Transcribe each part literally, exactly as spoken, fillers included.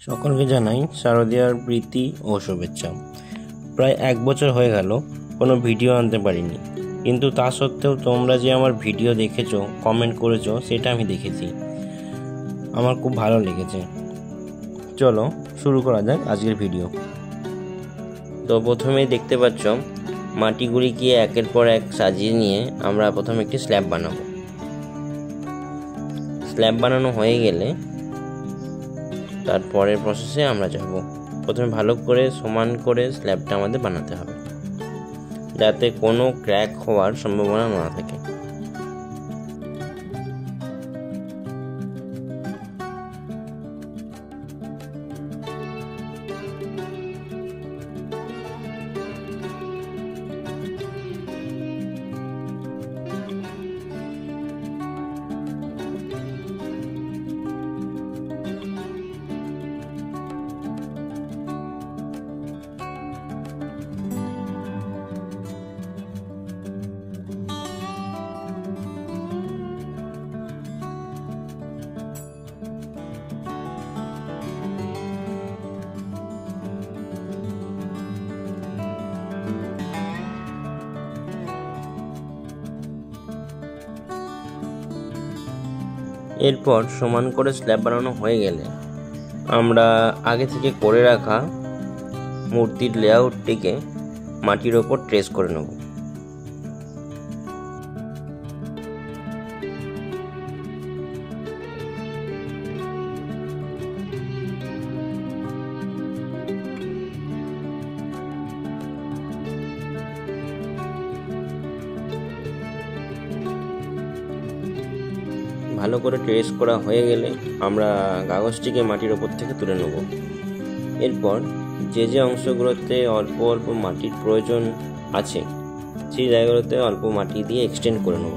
সকলকে জানাই শারদীয়ার প্রীতি ও শুভেচ্ছা। প্রায় এক বছর হয়ে গেল কোনো ভিডিও আনতে পারিনি, কিন্তু তা সত্ত্বেও তোমরা যে আমার ভিডিও দেখেছো, কমেন্ট করেছো, সেটা আমি দেখেছি। আমার খুব ভালো লেগেছে। চলো শুরু করা যাক আজকের ভিডিও। তো প্রথমেই দেখতে পাচ্ছ মাটিগুলিকে একের পর এক সাজিয়ে নিয়ে আমরা প্রথমে একটি স্ল্যাব বানাবো। স্ল্যাব বানানো হয়ে গেলে তারপরের প্রসেসে আমরা যাব। প্রথমে ভালো করে সমান করে স্ল্যাবটা আমাদের বানাতে হবে, যাতে কোনো ক্র্যাক হওয়ার সম্ভাবনা না থাকে। এরপর সমান করে স্ল্যাব বানানো হয়ে গেলে আমরা আগে থেকে করে রাখা মূর্তির লেআউটটিকে মাটির ওপর ট্রেস করে নেব। ভালো করে ট্রেস করা হয়ে গেলে আমরা কাগজটিকে মাটির ওপর থেকে তুলে নেব। এরপর যে যে অংশগুলোতে অল্প অল্প মাটির প্রয়োজন আছে সেই জায়গাগুলোতে অল্প মাটি দিয়ে এক্সটেন্ড করে নেব।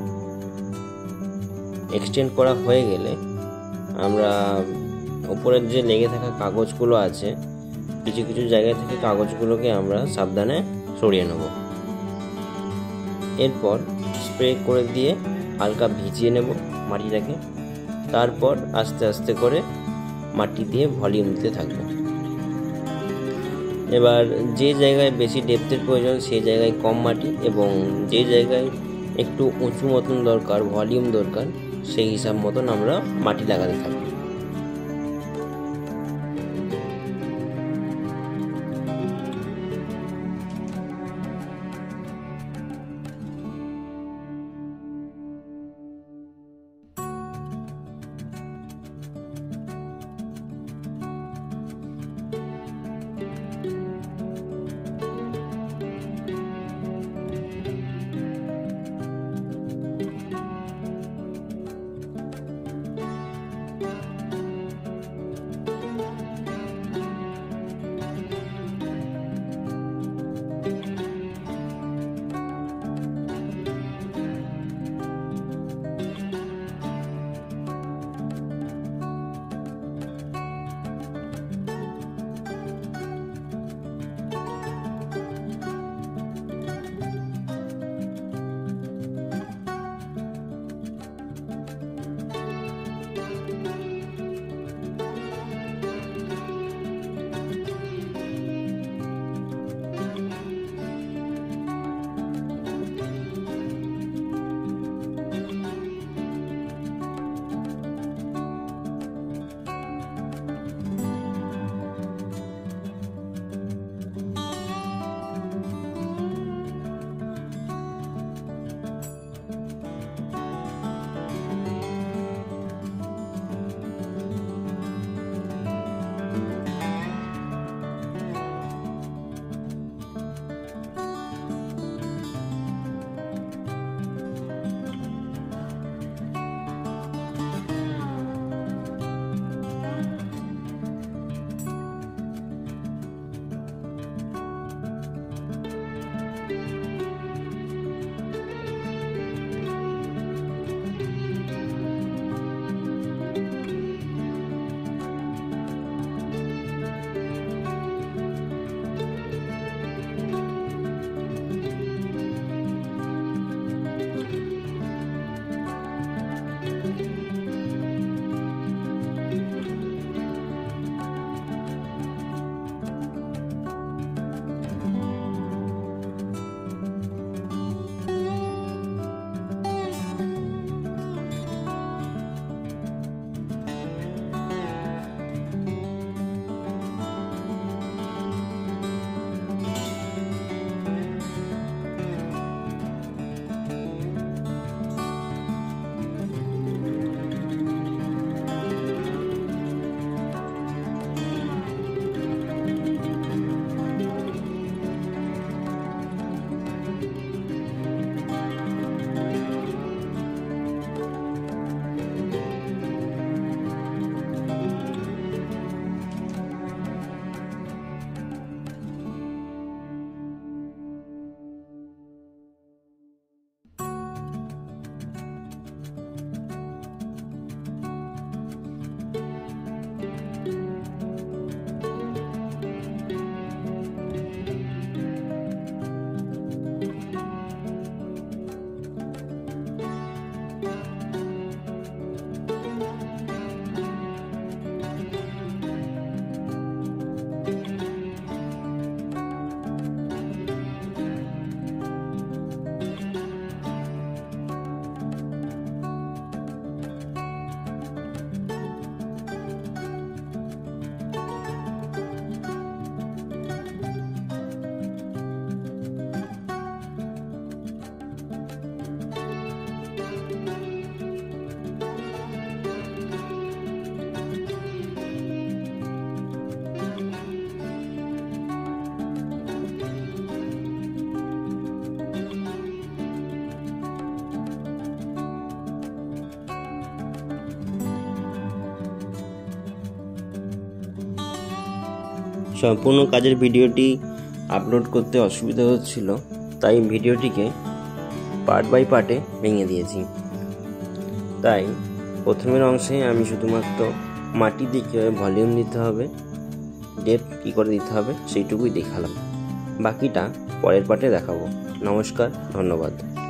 এক্সটেন্ড করা হয়ে গেলে আমরা উপরের যে লেগে থাকা কাগজগুলো আছে, কিছু কিছু জায়গা থেকে কাগজগুলোকে আমরা সাবধানে সরিয়ে নেব। এরপর স্প্রে করে দিয়ে হালকা ভিজিয়ে নেব মাটিটাকে। তারপর আস্তে আস্তে করে মাটি দিয়ে ভলিউম দিতে থাকবো। এবার যে জায়গায় বেশি ডেপথের প্রয়োজন সেই জায়গায় কম মাটি, এবং যে জায়গায় একটু উঁচু মতন দরকার, ভলিউম দরকার, সেই হিসাব মতন আমরা মাটি লাগাতে থাকবো। সম্পূর্ণ কাজের ভিডিওটি আপলোড করতে অসুবিধা হচ্ছিল, তাই ভিডিওটিকে পার্ট বাই পার্টে ভেঙে দিয়েছি। তাই প্রথমের অংশে আমি শুধুমাত্র মাটি দিয়ে কীভাবে ভলিউম দিতে হবে, ডেপথ কী করে দিতে হবে সেইটুকুই দেখালাম। বাকিটা পরের পার্টে দেখাবো। নমস্কার, ধন্যবাদ।